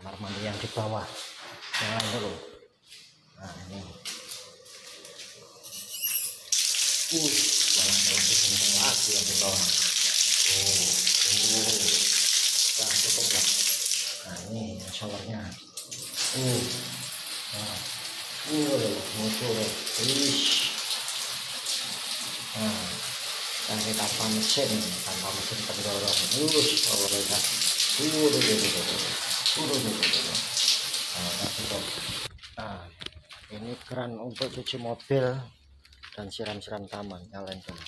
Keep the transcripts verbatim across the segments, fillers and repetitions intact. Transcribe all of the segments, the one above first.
kamar mandi yang di bawah, jangan dulu. Nah ini, uh, malah lebih kenceng lagi yang di bawah. Oh, oh, nah, cukup lah. Nah ini showernya. Uh, nah, uh, muncul, ish. Nah, dan kita tanpa mesin, tanpa mesin pendorong, uh, showernya. Uh, uh, uh, uh, uh, uh, uh. Nah, cukup. Nah, ini keran untuk cuci mobil dan siram-siram taman, nyalain dulu.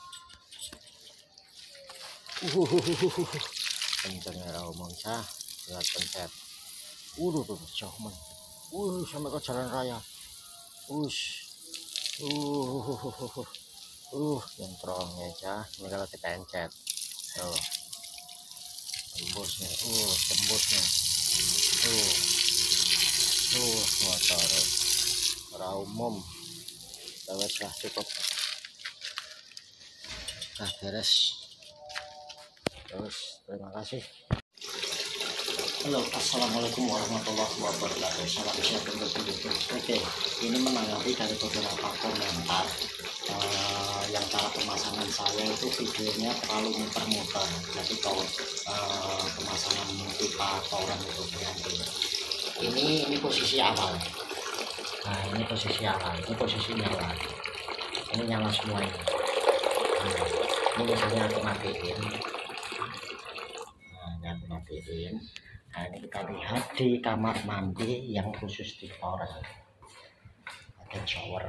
Uhuhuhuhuh, kencengnya omong sah, lihat pencet. Udah tuh jauh men, uh sampai ke jalan raya, ush, uh, uh, nyentrong ya cah, ini kalau dipencet, tuh, tembusnya, uh, tembusnya, tuh, tuh, motor, orang umum, sudah cukup, nah beres. Terus terima kasih. Halo, assalamualaikum warahmatullahi wabarakatuh. Salam sehat untuk hidup. Oke, ini menanggapi dari beberapa komentar uh, yang cara pemasangan saya itu videonya terlalu muter-muter. Jadi kalau uh, pemasangan pipa toren itu berarti ini ini posisi awal. Nah ini posisi awal, ini posisi nyala. Ini nyala semua ini. Nah, ini biasanya aku matiin. Aku matiin. Nah ini kita lihat di kamar mandi yang khusus di toren, ada shower.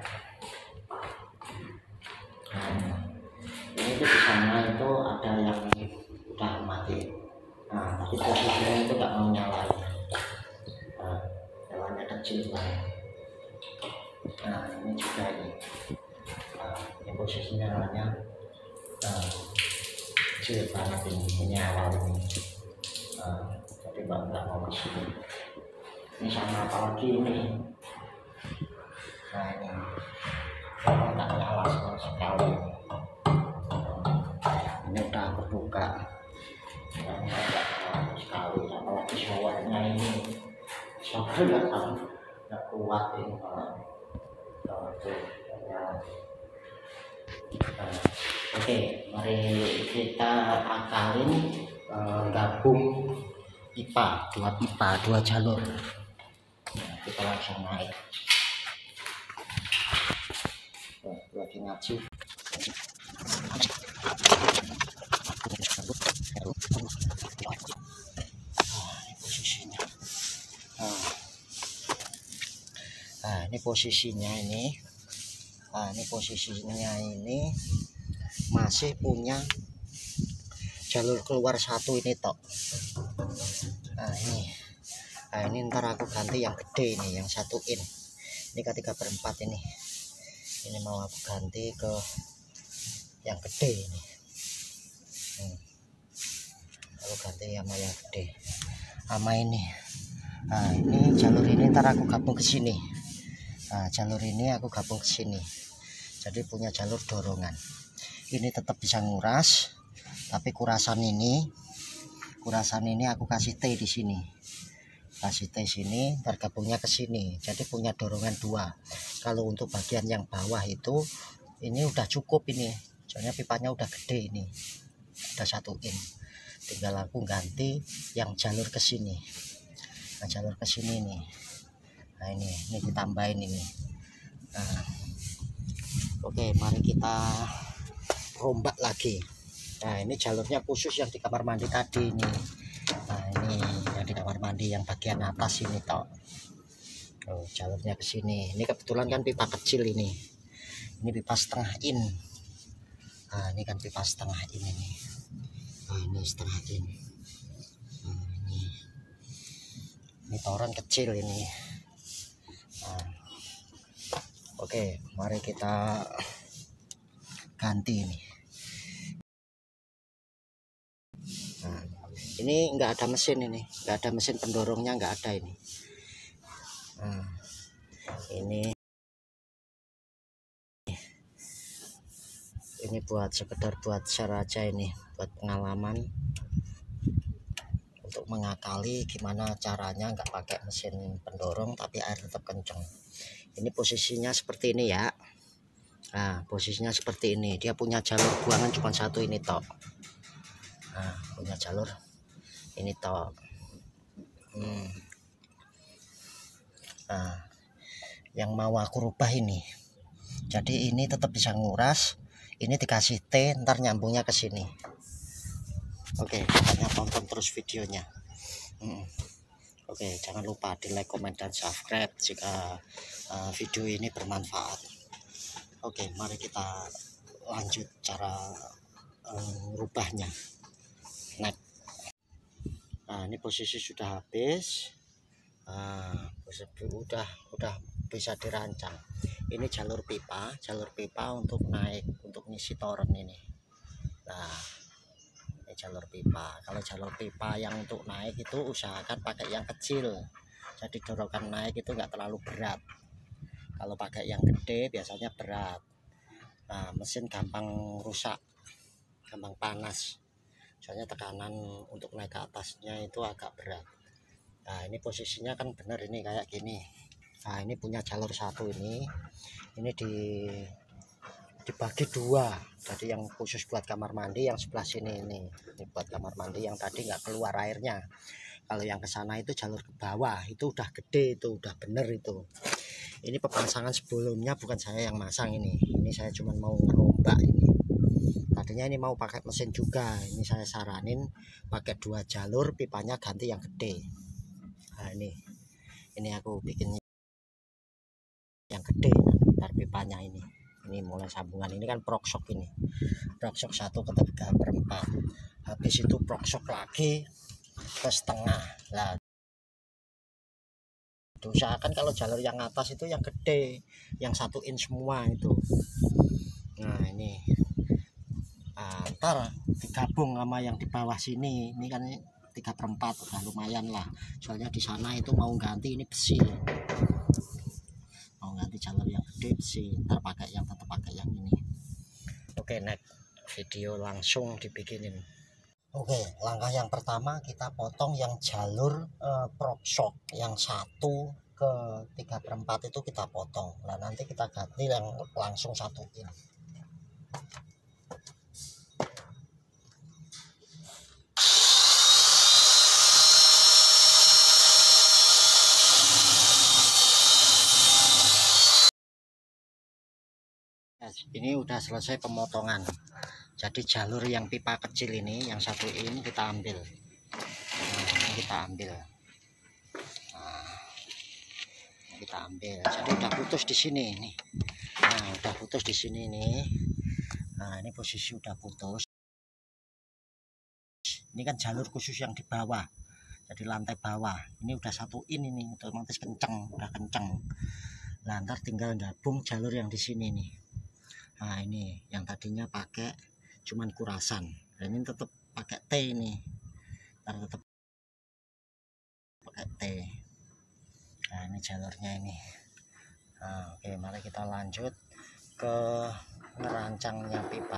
Nah, ini tuh di sana itu ada yang udah mati. Nah tapi posisinya itu nggak mau nyala. Nah, nyalanya kecil banget. Nah ini juga ini. Nah, ini posisi nyalanya nah, kecil banget ini, ini awal ini. Nah, tapi nggak mau masuk. Ini sama apalagi ini. Nah ini kalau tak nyala sama sekali. Ini udah kebuka, nggak nyala sekali. Apalagi showernya ini, showernya kan nggak kuat ini kalau tuh nyala. Nah, oke, mari kita akalin eh, gabung pipa, dua pipa, dua jalur. Nah, kita langsung naik. Oh, lagi ngaji. Nah, ini posisinya. Nah, nah ini posisinya ini. Nah, ini posisinya ini masih punya jalur keluar satu ini tok. Nah ini, nah ini ntar aku ganti yang gede ini, yang satu in. Ini K tiga per empat ini. Ini mau aku ganti ke yang gede ini. Hmm. Aku ganti sama yang gede, sama ini. Nah ini jalur ini ntar aku gabung ke sini. Nah jalur ini aku gabung ke sini. Jadi punya jalur dorongan. Ini tetap bisa nguras, tapi kurasan ini, kurasan ini aku kasih T di sini. Kasih T sini, tergabungnya ke sini. Jadi punya dorongan dua. Kalau untuk bagian yang bawah itu, ini udah cukup ini. Soalnya pipanya udah gede ini, udah satu in. Tinggal aku ganti yang jalur ke sini. Nah jalur ke sini nih. Nah ini, ini ditambahin ini. Nah, oke, mari kita rombak lagi. Nah ini jalurnya khusus yang di kamar mandi tadi ini. Nah ini yang di kamar mandi yang bagian atas ini toh. Oh, jalurnya ke sini. Ini kebetulan kan pipa kecil ini. Ini pipa setengah in. Nah ini kan pipa setengah in ini. Nah ini setengah in. Nah, ini ini toren kecil ini. Nah, oke, mari kita ganti ini. Nah, ini enggak ada mesin ini, enggak ada mesin pendorongnya, enggak ada ini. Nah, ini ini buat sekedar buat share aja ini, buat pengalaman. untuk mengakali gimana caranya nggak pakai mesin pendorong tapi air tetap kenceng. Ini posisinya seperti ini ya. Nah, posisinya seperti ini. Dia punya jalur buangan cuma satu ini tok. Nah, punya jalur ini tok. Hmm. Nah, yang mau aku rubah ini. Jadi ini tetap bisa nguras. Ini dikasih T, ntar nyambungnya ke sini. Oke, makanya tonton terus videonya. Hmm. Oke, jangan lupa di like, komen, dan subscribe jika uh, video ini bermanfaat. Oke, mari kita lanjut cara uh, rubahnya. Next. Nah, ini posisi sudah habis. Nah, udah udah bisa dirancang. Ini jalur pipa, jalur pipa untuk naik, untuk ngisi toren ini. Nah, ini jalur pipa. Kalau jalur pipa yang untuk naik itu usahakan pakai yang kecil. Jadi dorongan naik itu enggak terlalu berat. Kalau pakai yang gede biasanya berat. Nah, mesin gampang rusak, gampang panas. Soalnya tekanan untuk naik ke atasnya itu agak berat. Nah, ini posisinya kan benar ini kayak gini. Nah, ini punya jalur satu ini. Ini di dibagi dua. Jadi yang khusus buat kamar mandi, yang sebelah sini ini. Ini buat kamar mandi yang tadi nggak keluar airnya. Kalau yang ke sana itu jalur ke bawah, itu udah gede, itu udah bener itu. Ini pemasangan sebelumnya bukan saya yang masang ini. Ini saya cuma mau ngerombak ini. Tadinya ini mau pakai mesin juga. Ini saya saranin pakai dua jalur, pipanya ganti yang gede. Nah, ini. Ini aku bikin yang gede, ntar pipanya ini. Ini mulai sambungan ini kan proksok ini. Proksok satu ke tiga perempat. Habis itu proksok lagi ke setengah. Lah, usahakan kalau jalur yang atas itu yang gede, yang satu in semua itu. Nah, ini nah, ntar digabung sama yang di bawah sini. Ini kan tiga perempat udah lumayan lah. Soalnya di sana itu mau ganti ini besi. Mau ganti jalur yang gede besi, ntar pakai yang tetap pakai yang ini. Oke, next video langsung dibikinin. Oke, langkah yang pertama kita potong yang jalur eh, proksok yang satu ke tiga perempat itu kita potong. Nah, nanti kita ganti yang langsung satu ini. Ini udah selesai pemotongan. Jadi jalur yang pipa kecil ini, yang satu in kita ambil. Nah, ini kita ambil. Nah, kita ambil. Jadi udah putus di sini nih. Nah, udah putus di sini nih. Nah, ini posisi udah putus. Ini kan jalur khusus yang di bawah. Jadi lantai bawah. Ini udah satu in ini, otomatis kenceng, udah kenceng. Nah, ntar tinggal gabung jalur yang di sini nih. Nah, ini yang tadinya pakai cuman kurasan, dan ini tetap pakai T ini, ntar tetap pakai T. Nah, ini jalurnya ini. Nah, oke, mari kita lanjut ke ngerancangnya pipa.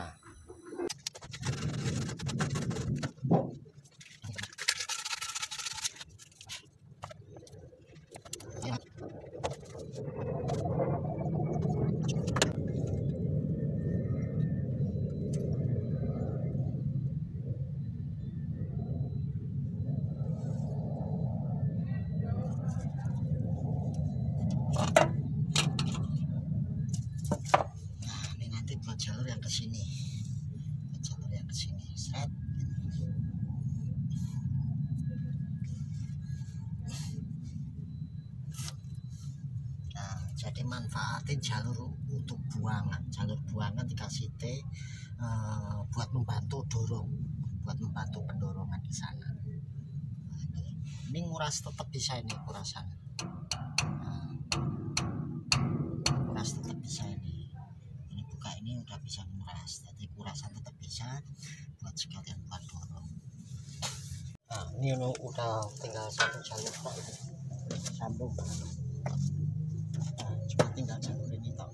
Jalur yang ke sini, jalur yang ke sini, set. Nah, jadi manfaatin jalur untuk buangan, jalur buangan dikasih T uh, buat membantu dorong, buat membantu pendorongan di sana. Nah, ini, ini nguras tetap bisa ini kurasan, nah, nguras tetap bisa ini. Ini udah bisa nguras, jadi kurasan tetap bisa buat sekalian buat dorong. Nah, ini udah tinggal satu jalur pak, sambung. Nah, cuma tinggal jalur ini tak.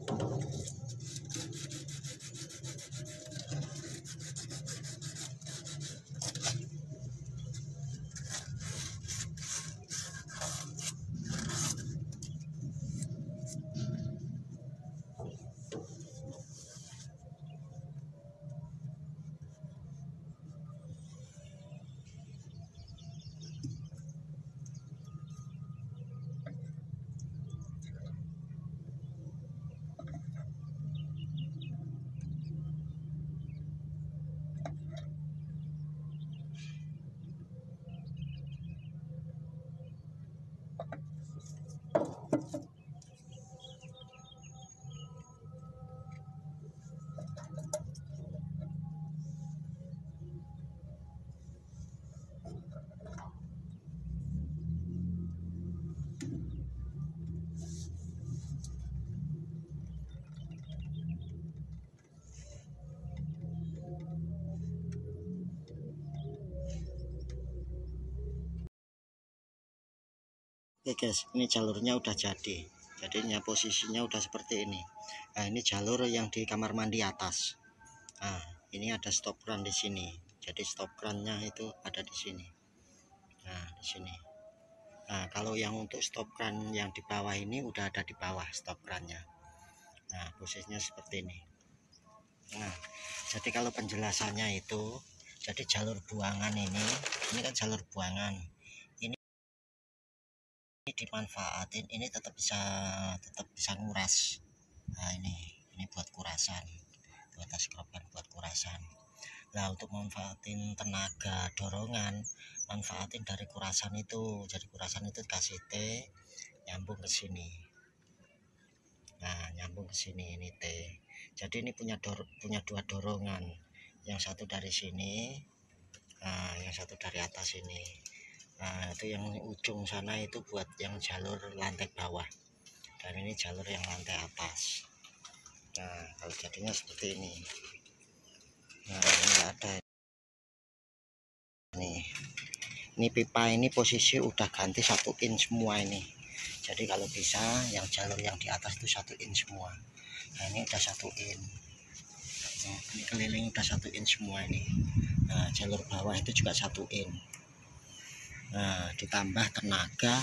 Oke guys, ini jalurnya udah jadi. Jadinya posisinya udah seperti ini. Nah, ini jalur yang di kamar mandi atas. Nah, ini ada stop kran di sini. Jadi stop krannya itu ada di sini. Nah, di sini. Nah, kalau yang untuk stop kran yang di bawah ini udah ada di bawah stop krannya. Nah, posisinya seperti ini. Nah, jadi kalau penjelasannya itu, jadi jalur buangan ini, ini kan jalur buangan. Ini dimanfaatin, ini tetap bisa tetap bisa nguras. Nah, ini ini buat kurasan, buat skroban buat kurasan. Nah, untuk manfaatin tenaga dorongan, manfaatin dari kurasan itu. Jadi kurasan itu kasih T, nyambung ke sini. Nah, nyambung ke sini ini T. Jadi ini punya dor punya dua dorongan. Yang satu dari sini, nah, yang satu dari atas ini. Nah, itu yang ujung sana itu buat yang jalur lantai bawah. Dan ini jalur yang lantai atas. Nah, kalau jadinya seperti ini. Nah, ini ada nih. Ini pipa ini posisi udah ganti satu in semua ini. Jadi kalau bisa yang jalur yang di atas itu satu in semua. Nah, ini udah satu in. Nah, ini keliling udah satu in semua ini. Nah, jalur bawah itu juga satu in. Nah, ditambah tenaga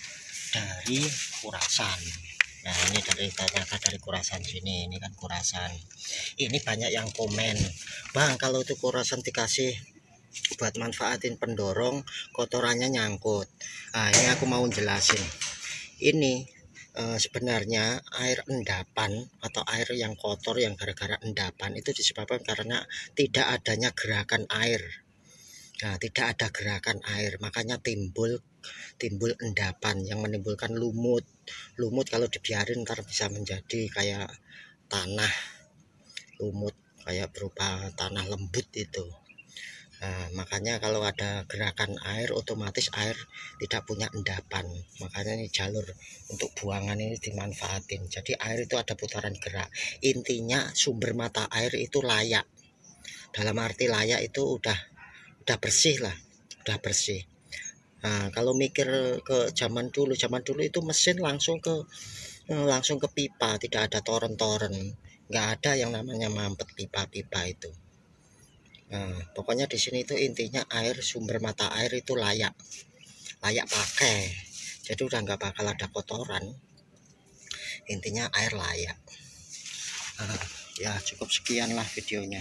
dari kurasan. Nah, ini dari tenaga dari kurasan sini. Ini kan kurasan. Ini banyak yang komen, Bang, kalau itu kurasan dikasih buat manfaatin pendorong, kotorannya nyangkut. Nah, ini aku mau jelasin. Ini eh, sebenarnya air endapan atau air yang kotor yang gara-gara endapan itu disebabkan karena tidak adanya gerakan air. Nah, tidak ada gerakan air, makanya timbul timbul endapan yang menimbulkan lumut. Lumut kalau dibiarin ntar bisa menjadi kayak tanah, lumut kayak berupa tanah lembut itu. Nah, makanya kalau ada gerakan air otomatis air tidak punya endapan. Makanya ini jalur untuk buangan ini dimanfaatin. Jadi air itu ada putaran gerak. Intinya sumber mata air itu layak. Dalam arti layak itu udah udah bersih lah, udah bersih. Nah, kalau mikir ke zaman dulu, zaman dulu itu mesin langsung ke langsung ke pipa, tidak ada toren-toren, nggak ada yang namanya mampet pipa-pipa itu. Nah, pokoknya di sini itu intinya air, sumber mata air itu layak, layak pakai. Jadi udah nggak bakal ada kotoran. Intinya air layak. Nah, ya cukup sekian lah videonya.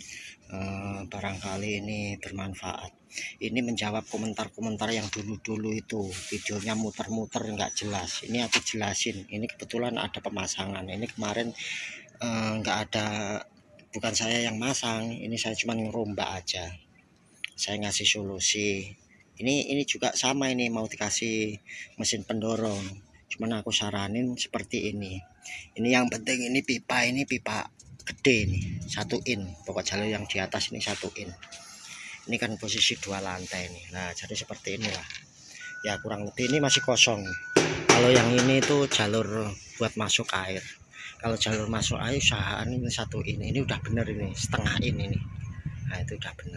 Uh, barangkali ini bermanfaat. Ini menjawab komentar-komentar yang dulu-dulu itu videonya muter-muter nggak jelas. Ini aku jelasin. Ini kebetulan ada pemasangan. Ini kemarin uh, nggak ada, bukan saya yang masang. Ini saya cuma ngerombak aja. Saya ngasih solusi. Ini ini juga sama, ini mau dikasih mesin pendorong. Cuman aku saranin seperti ini. Ini yang penting ini pipa ini pipa gede nih, satu in. Pokok jalur yang di atas ini satu in. Ini kan posisi dua lantai nih. Nah, jadi seperti inilah. Ya kurang lebih ini masih kosong. Kalau yang ini tuh jalur buat masuk air. Kalau jalur masuk air usahaan ini satu in. Ini udah bener ini, setengah in ini. Nah, itu udah bener.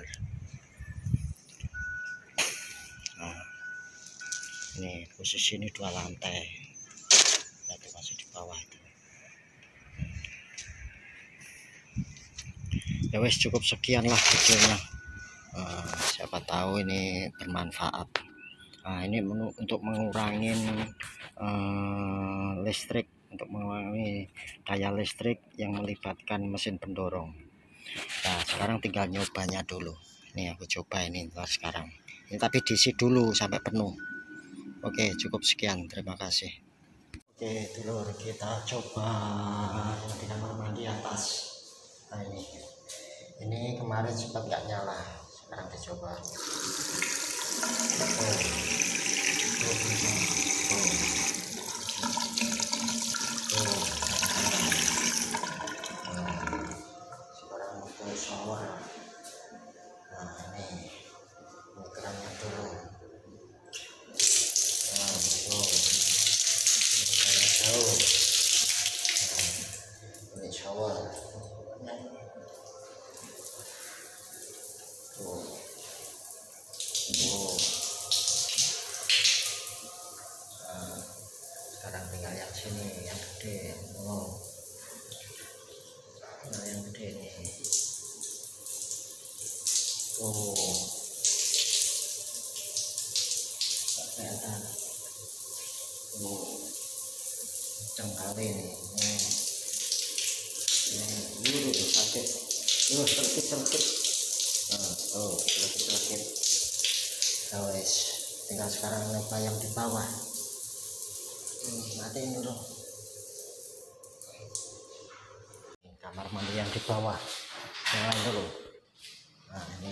Nah, ini posisi ini dua lantai. Nah, itu masih di bawah itu. Ya wes, cukup sekian lah videonya. Uh, siapa tahu ini bermanfaat. Nah, ini menu untuk mengurangi uh, listrik, untuk mengurangi daya listrik yang melibatkan mesin pendorong. Nah, sekarang tinggal nyobanya dulu. Ini aku coba ini ntar sekarang. Ini tapi diisi dulu sampai penuh. Oke, cukup sekian. Terima kasih. Oke, dulur, kita coba yang di kamar mandi atas. Nah, ini. Ini kemarin sempat nggak nyala, sekarang dicoba. Oh. Oh, bisa. Oh. Oh. Nah, sekarang untuk shower. Nah, ini ini kerannya dulu. Nah, betul. Ini jauh. Nah, ini shower. Oh. Oh. sini yang gede. Oh, nah yang gede nih. Oh, tak kelihatan. Oh, kenceng kali nih. Hmm. Ini dulu sakit. Oh, sakit sakit. Nah, oh, sakit sakit. Nah, wes. Tinggal sekarang nyoba yang di bawah. Hmm, matiin dulu. Kamar mandi yang di bawah. Nyalain dulu. Nah, ini.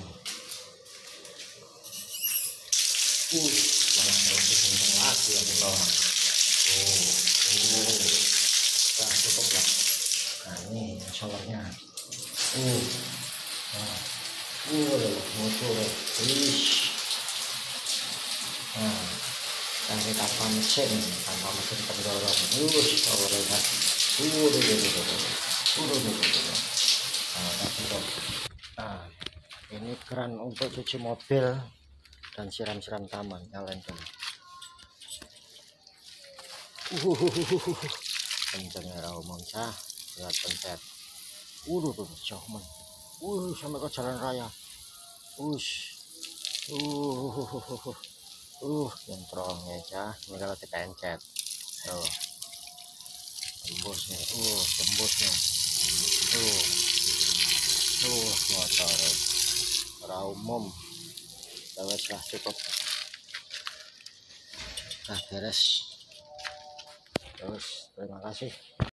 Uh, malah lebih kenceng lagi yang di bawah. Oh, oh. Nah, cukup lah. Nah, ini showernya. Uh, nah, uh, muncul. Ish. Nah, dari tanpa mesin, tanpa mesin pendorong. Uh, showernya. Uh, uh, uh, uh, uh, uh, uh, uh. Nah, cukup. Nah, ini keran untuk cuci mobil dan siram-siram taman. Nyalain dulu. Uh, kencengnya raw monca, lihat pencet. Uh, tuh jauh man. Uh, sampai ke jalan raya. Ush. Uh, uh, uh, uh, uh, gentrong ya cah. Ini kalau dipencet. Tuh, tembus nih. Uh, tembus nih. Tuh, tuh motor. Raw umum. Lewat lah cukup. Nah, beres. Terus, terima kasih.